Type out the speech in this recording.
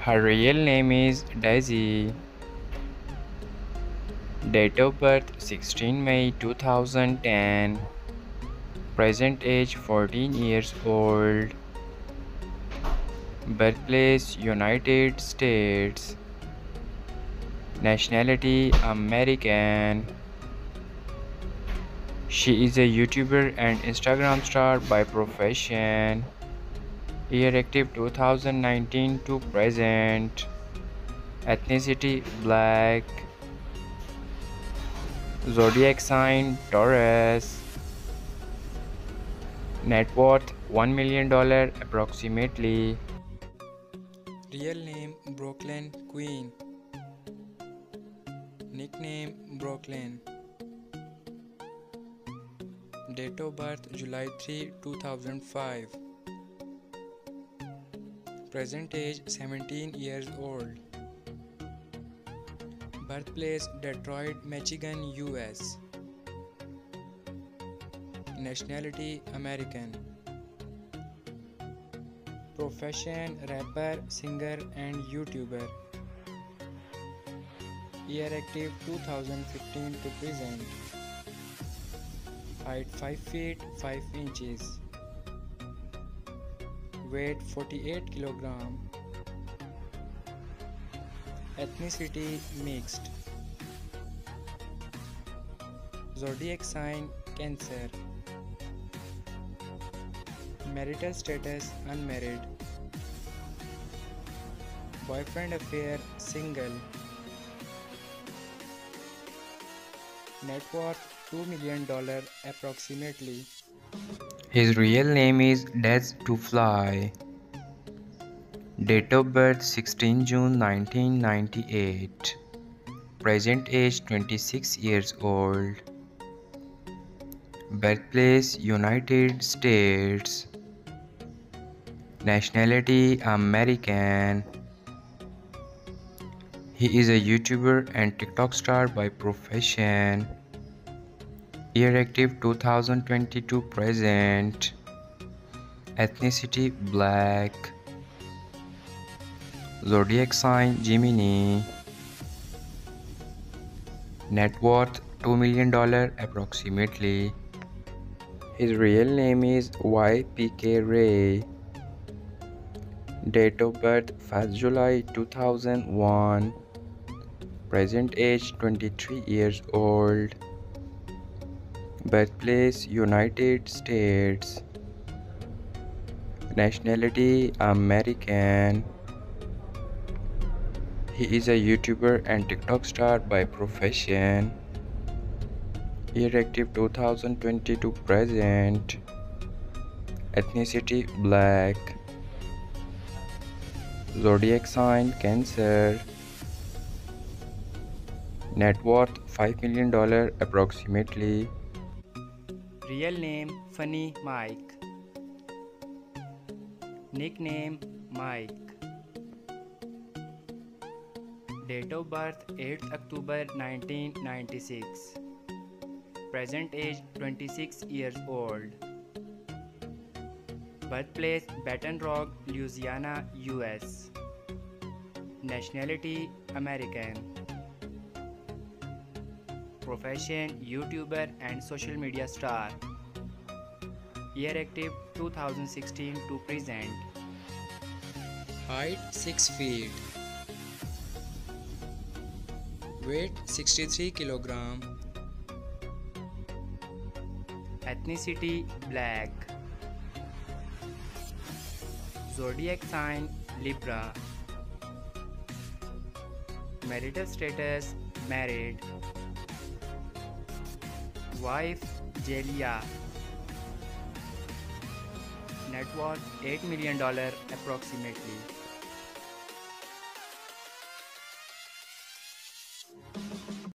Her real name is Daisy. Date of birth 16 May 2010. Present age 14 years old. Birthplace United States. Nationality American. She is a YouTuber and Instagram star by profession. Year active 2019 to present. Ethnicity Black. Zodiac sign Taurus. Net worth $1 million approximately. Real name Brooklyn Queen. Nickname Brooklyn. Date of birth July 3, 2005. Present age 17 years old. Birthplace Detroit, Michigan, US. Nationality American. Profession rapper, singer and YouTuber. Year active 2015 to present. Height 5 feet 5 inches. Weight 48 kg. Ethnicity mixed. Zodiac sign Cancer. Marital status unmarried. Boyfriend affair single. Net worth $2 million approximately. His real name is Des to Fly. Date of birth 16 June 1998. Present age 26 years old. Birthplace United States. Nationality American. He is a YouTuber and TikTok star by profession. Year active 2022 present. Ethnicity Black. Zodiac sign Gemini. Net worth $2 million approximately. His real name is YPK Ray. Date of birth 1st July 2001. Present age 23 years old. Birthplace United States. Nationality American. He is a YouTuber and TikTok star by profession. Year active 2022 present. Ethnicity Black. Zodiac sign Cancer. Net worth $5 million approximately. Real name Funny Mike. Nickname Mike. Date of birth 8th October 1996. Present age 26 years old. Birthplace Baton Rouge, Louisiana, US. Nationality American. Profession YouTuber and social media star. Year active 2016 to present. Height 6 feet. Weight 63 kg. Ethnicity Black. Zodiac sign Libra. Marital status married. Wife Jelia. Net worth $8 million approximately.